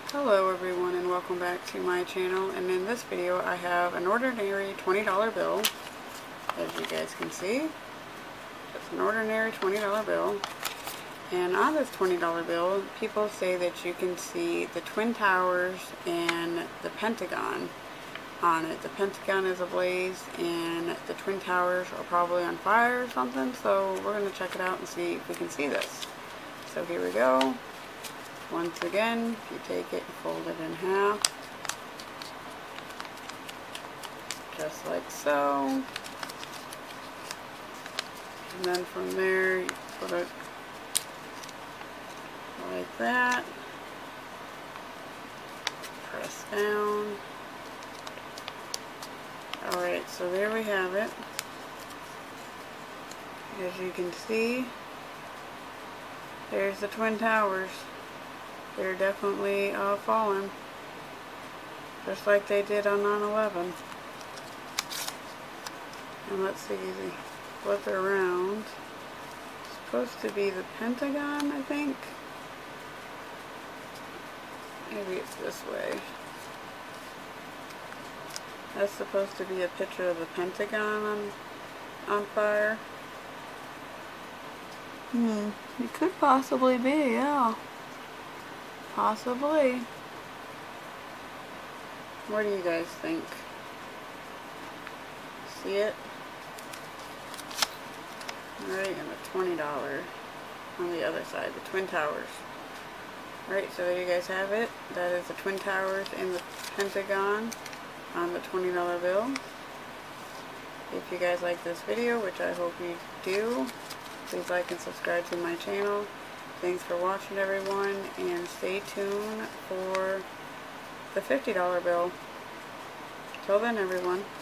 Hello everyone, and welcome back to my channel. And in this video I have an ordinary $20 bill, as you guys can see. It's an ordinary $20 bill, and on this $20 bill people say that you can see the Twin Towers and the Pentagon on it. The Pentagon is ablaze and the Twin Towers are probably on fire or something, so we're going to check it out and see if we can see this. So here we go. Once again, if you take it and fold it in half, just like so, and then from there you put it like that, press down. Alright, so there we have it. As you can see, there's the Twin Towers. They're definitely falling, just like they did on 9/11. And let's see, flip it around. It's supposed to be the Pentagon, I think. Maybe it's this way. That's supposed to be a picture of the Pentagon on fire. It could possibly be, yeah. Possibly. What do you guys think? See it? Alright, and the $20 on the other side, the Twin Towers. Alright, so there you guys have it. That is the Twin Towers and the Pentagon on the $20 bill. If you guys like this video, which I hope you do, please like and subscribe to my channel. Thanks for watching, everyone, and stay tuned for the $50 bill. Till then, everyone.